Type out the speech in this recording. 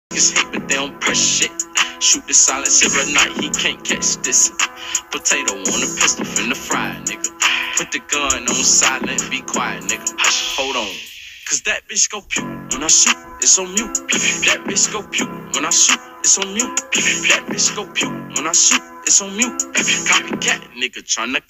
Niggas hate, but they don't press shit. Shoot the silence every night, he can't catch this. Potato on a pistol, finna fry, nigga. Put the gun on silent, be quiet, nigga. Hold on. Cause that bitch go pew when I shoot, it's on mute. That bitch go pew when I shoot, it's on mute. That bitch go pew when I shoot, it's on mute. Copycat nigga tryna